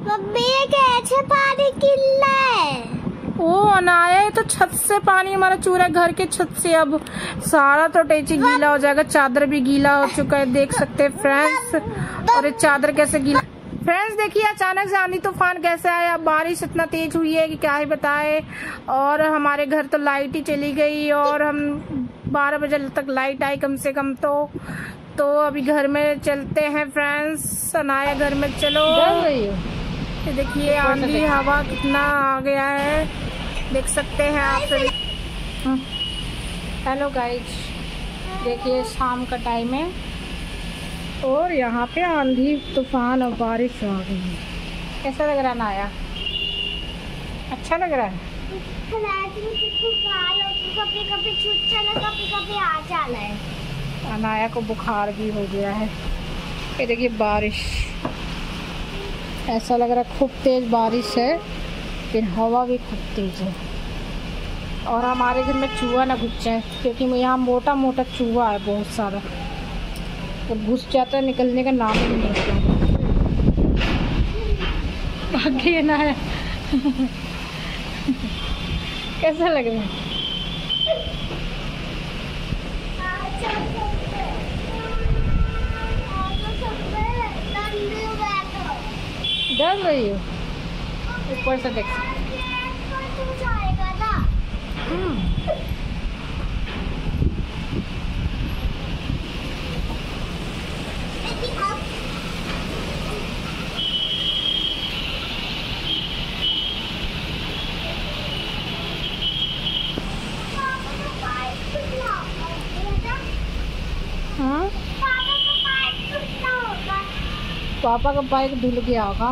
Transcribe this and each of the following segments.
Mummy ये कैसे पानी गिर रहा है? ओ अनाया, तो छत से पानी हमारा चूरा घर के छत से। अब सारा तो टेची गीला हो जाएगा, चादर भी गीला हो चुका है, देख सकते हैं फ्रेंड्स। और ये चादर कैसे गीला। फ्रेंड्स देखिए अचानक से आंधी तूफान कैसे आया, बारिश इतना तेज हुई है कि क्या ही बताए। और हमारे घर तो लाइट ही चली गई और हम 12 बजे तक लाइट आई कम से कम। तो अभी घर में चलते हैं फ्रेंड्स। अनाया घर में चलो। ये देखिए आंधी हवा कितना आ गया है, देख सकते हैं आप सभी। हेलो गाइस, देखिए शाम का टाइम है और यहाँ पे आंधी तूफान और बारिश आ गई है। कैसा लग रहा है अनाया? अच्छा लग रहा है? कभी आ जाना है। अनाया को बुखार भी हो गया है। ये देखिए बारिश, ऐसा लग रहा है खूब तेज बारिश है, फिर हवा भी खूब तेज है। और हमारे घर में चूहा ना घुस जाए, क्योंकि यहाँ मोटा मोटा चूहा है बहुत सारा, तो घुस जाता है, निकलने का नाम ही नहीं लेता। आगे ना है। कैसा लग रहा है? डर रही हो? ऊपर से देख पापा का बाइक धुल गया होगा।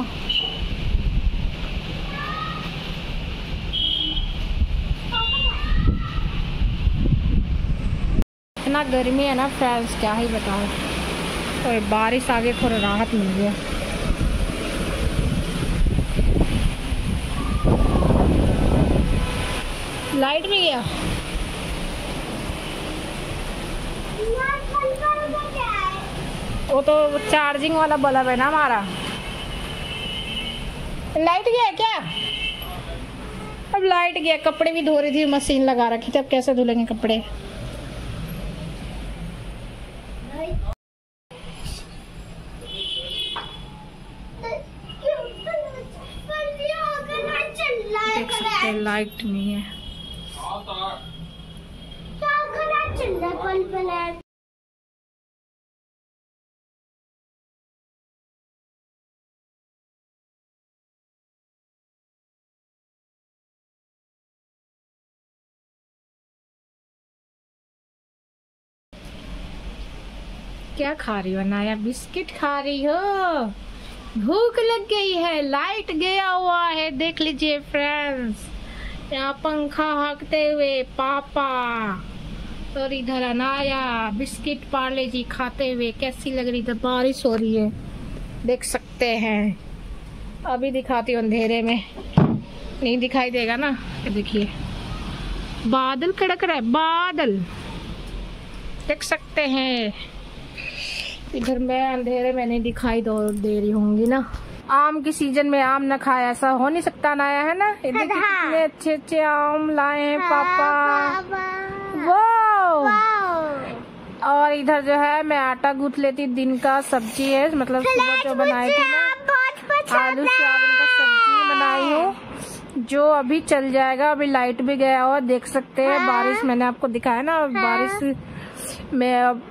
इतना गर्मी है ना फ्रेंड्स, क्या ही बताऊं। और बारिश आगे थोड़ा राहत मिल गया। लाइट भी गया। वो तो चार्जिंग वाला बल्ब है ना हमारा। लाइट गया है क्या? अब लाइट गया। कपड़े भी धो रही थी, मशीन लगा रखी थी, अब कैसे धुलेंगे कपड़े? देख सकते हैं लाइट नहीं है। क्या खा रही हो अनाया? बिस्किट खा रही हो? भूख लग गई है, लाइट गया हुआ है, देख लीजिए फ्रेंड्स। यहाँ पंखा हाँकते हुए पापा और इधर अनाया बिस्किट पार्ले जी खाते हुए। कैसी लग रही? है बारिश हो रही है, देख सकते हैं। अभी दिखाती हूँ, अंधेरे में नहीं दिखाई देगा ना। देखिए बादल कड़क रहा है, बादल देख सकते हैं। इधर मैं अंधेरे में नहीं दिखाई दे रही होंगी ना। आम की सीजन में आम न खाए, ऐसा हो नहीं सकता नया है ना। ये देखिए कितने अच्छे अच्छे आम लाए हैं पापा। वो और इधर जो है मैं आटा गूंथ लेती, दिन का सब्जी है, मतलब सुबह जो बनाई थी मैं आलू सोयाबीन का सब्जी बनाई हूँ, जो अभी चल जाएगा। अभी लाइट भी गया और देख सकते हैं बारिश, मैंने आपको दिखाया ना बारिश में।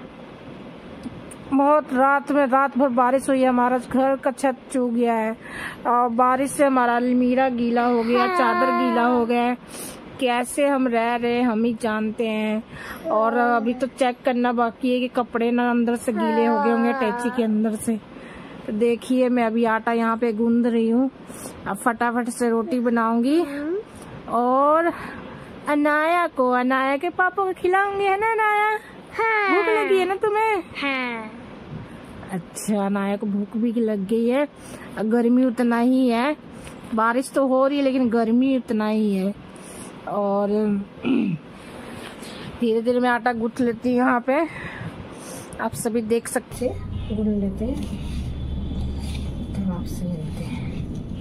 बहुत रात भर बारिश हुई है, हमारा घर का छत चूक गया है और बारिश से हमारा अलमीरा गीला हो गया, चादर गीला हो गया। कैसे हम रह रहे हम ही जानते हैं। और अभी तो चेक करना बाकी है कि कपड़े ना अंदर से गीले हो गए होंगे टैची के अंदर से। तो देखिए मैं अभी आटा यहाँ पे गूंद रही हूँ, अब फटाफट से रोटी बनाऊंगी और अनाया के पापा को खिलाऊंगी, है ना अनाया? भूख लगी है ना तुम्हें? हाँ। अच्छा, अनाया को भूख भी लग गई है। गर्मी उतना ही है, बारिश तो हो रही है लेकिन गर्मी उतना ही है। और धीरे धीरे मैं आटा गूंथ लेती हूँ यहाँ पे, आप सभी देख सकते हैं। गूंथ लेते हैं तो आपसे मिलते हैं।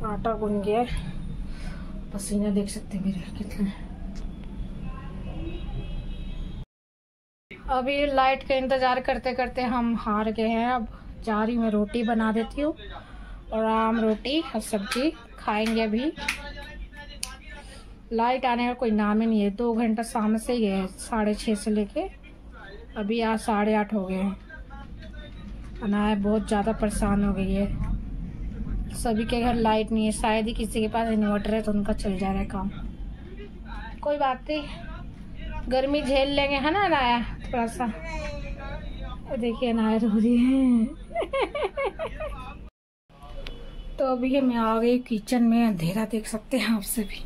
आटा गूंद गया, पसीना देख सकते हैं मेरे कितने। अभी लाइट का इंतज़ार करते करते हम हार गए हैं। अब जा रही मैं रोटी बना देती हूँ और आम रोटी और सब्जी खाएंगे। अभी लाइट आने का कोई नाम ही नहीं है। 2 घंटा सामने से ही है, 6:30 से लेके अभी आज 8:30 हो गए हैं। अनाया बहुत ज़्यादा परेशान हो गई है। सभी के घर लाइट नहीं है, शायद ही किसी के पास इन्वर्टर है तो उनका चल जा रहा है काम। कोई बात नहीं, गर्मी झेल लेंगे, है ना अनाया? थोड़ा सा देखिए अनाया रो रही है। तो अभी मैं आ गई किचन में, अंधेरा देख सकते हैं आप सभी,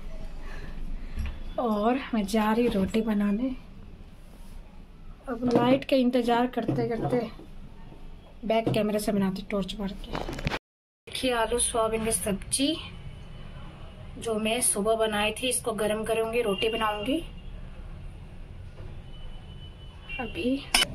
और मैं जा रही रोटी बनाने। अब लाइट का इंतज़ार करते करते बैक कैमरे से बनाती टॉर्च मार के। देखिए आलू सोयाबीन की सब्जी जो मैं सुबह बनाई थी, इसको गरम करूंगी, रोटी बनाऊंगी। अभी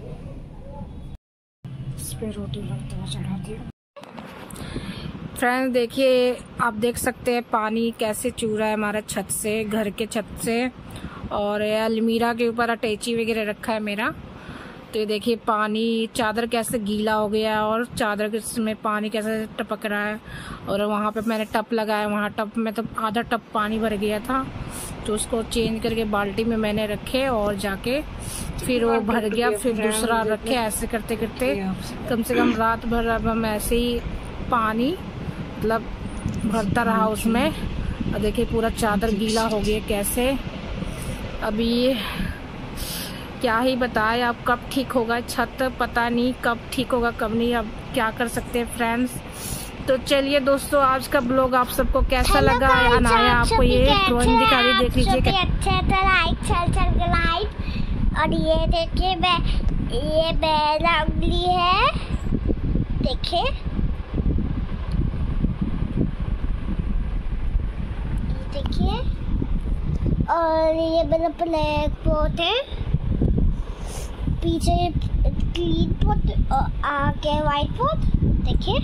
इस पे रोटी चढ़ाती हूँ। फ्रेंड्स देखिए, आप देख सकते हैं पानी कैसे चू रहा है हमारा छत से, घर के छत से, और अलमीरा के ऊपर अटैची वगैरह रखा है मेरा। तो ये देखिए पानी, चादर कैसे गीला हो गया है और चादर में पानी कैसे टपक रहा है। और वहाँ पे मैंने टप लगाया, वहाँ टप में तो आधा टप पानी भर गया था, तो उसको चेंज करके बाल्टी में मैंने रखे और जाके फिर वो भर गया, फिर दूसरा रखे। ऐसे करते करते कम से कम रात भर अब हम ऐसे ही पानी मतलब भरता रहा उसमें। और देखिए पूरा चादर गीला हो गया कैसे। अभी क्या ही बताए, अब कब ठीक होगा छत, पता नहीं कब ठीक होगा कब नहीं। अब क्या कर सकते हैं फ्रेंड्स। तो चलिए दोस्तों, आज का ब्लॉग आप सबको कैसा लगा? अनाया आपको ये ड्राइंग दिखा रही, देख लीजिए लाइक। और ये देखिए ये बेला उंगली है, देखिए देखिए। और ये मेरा ब्लैक बोर्ड है, पीछे क्लीन बोर्ड और आगे व्हाइट बोर्ड देखिए।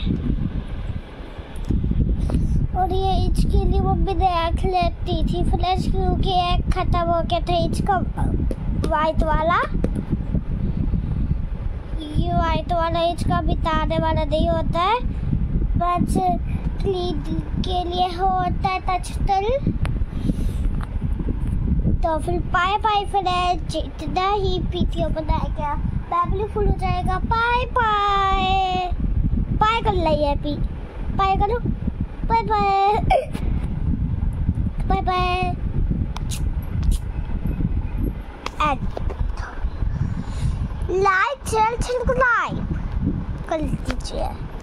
और ये इसके लिए मम्मी ने रख लेती थी फ्लैश, क्योंकि एक खत्म हो गया था इसका व्हाइट वाला। ये व्हाइट वाला इसका बिताने वाला नहीं होता है, बस क्लीन के लिए होता है टच। तो फिर बाय बाय फ्रेंड्स, जितना ही वीडियो बनाएगा फैमिली फुल हो जाएगा। बाय बाय बाय कर लिया, अभी बाय करो, bye bye bye bye. And like share subscribe कर दीजिए।